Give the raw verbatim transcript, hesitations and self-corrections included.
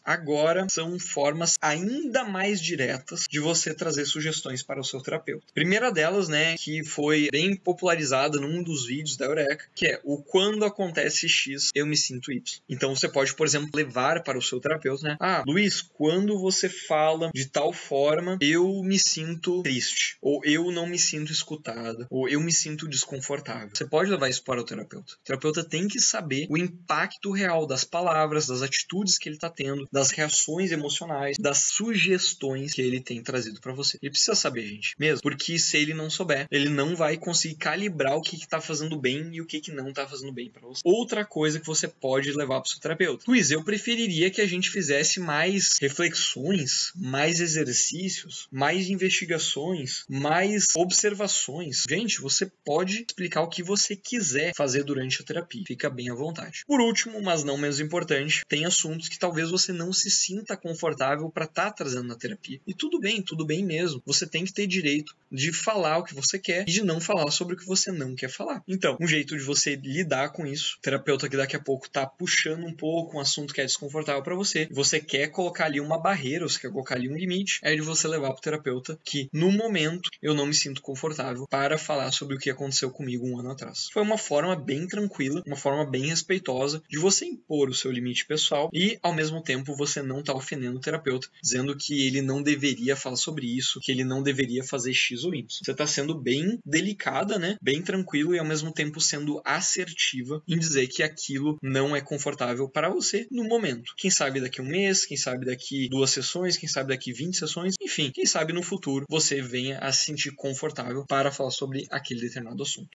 Agora são formas ainda mais diretas de você trazer sugestões para o seu terapeuta. Primeira delas, né, que foi bem popularizada num dos vídeos da Eureka, que é o quando acontece X, eu me sinto Y. Então você pode, por exemplo, levar para o seu terapeuta, né? Ah, Luiz, quando você fala de tal forma, eu me sinto triste, ou eu não me sinto escutada, ou eu me sinto desconfortável. Você pode levar isso para o terapeuta. O terapeuta tem que saber o impacto real das palavras, das atitudes que ele está tendo, das reações emocionais, das sugestões que ele tem trazido para você. Ele precisa saber, gente, mesmo, porque se ele não souber, ele não vai conseguir calibrar o que está fazendo bem e o que, que não está fazendo bem para você. Outra coisa que você pode levar para o seu terapeuta. Luiz, eu preferiria que a gente fizesse mais reflexões, mais exercícios, mais investigações, mais observações. Gente, você pode explicar o que você quiser fazer durante a terapia. Fica bem à vontade. Por último, mas não menos importante, tem assuntos que talvez você não se sinta confortável para estar tá trazendo na terapia. E tudo bem, tudo bem mesmo. Você tem que ter direito de falar o que você quer e de não falar sobre o que você não quer falar. Então, um jeito de você lidar com isso, o terapeuta que daqui a pouco tá puxando um pouco um assunto que é desconfortável para você, e você quer colocar ali uma barreira, você quer colocar ali um limite, é de você levar pro terapeuta que, no momento, eu não me sinto confortável para falar sobre o que aconteceu comigo um ano atrás. Foi uma forma bem tranquila, uma forma bem respeitosa de você impor o seu limite pessoal e, ao mesmo tempo, você não tá ofendendo o terapeuta, dizendo que ele não deveria falar sobre isso, que ele não deveria fazer X ou Y. Você tá sendo bem delicada, né? Bem tranquilo e, ao mesmo tempo, sendo assertiva em dizer que aquilo não é confortável para você no momento. Quem sabe daqui a um mês, quem sabe daqui duas sessões, quem sabe daqui vinte sessões, enfim, quem sabe no futuro você venha a se sentir confortável para falar sobre aquele determinado assunto.